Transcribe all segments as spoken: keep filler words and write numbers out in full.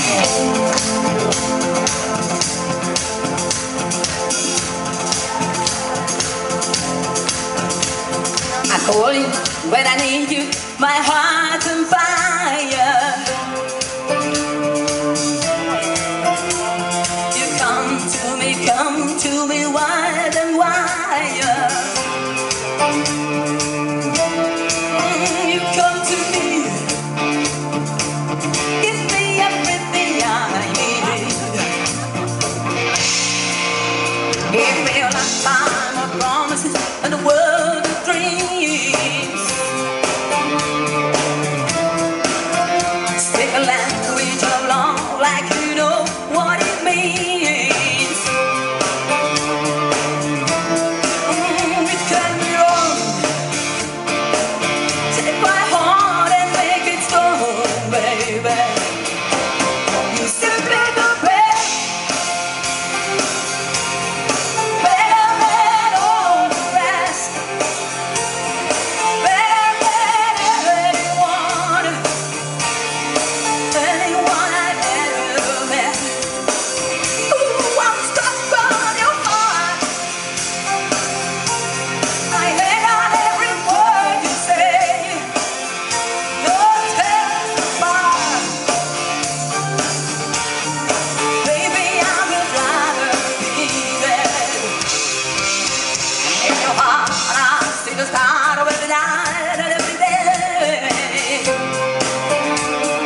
I call you when I need you, my heart's on fire. You come to me, come to me wide and wide. Mm, you come to me, give me everything I need. Give me a lifetime of promises and a world of dreams. Speak a language of love like you know what it means. Mm, it can be wrong. Take my heart and make it strong, baby. You simply the best, better than all the rest, better than anyone, anyone I've ever met. Ooh, I'm stuck on your heart. I hang on every word you say. Don't testify. Baby, I would rather be dead. In your heart, I see the start of every night and every day.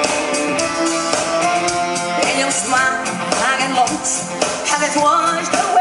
In your smile, I get lost, have it washed away.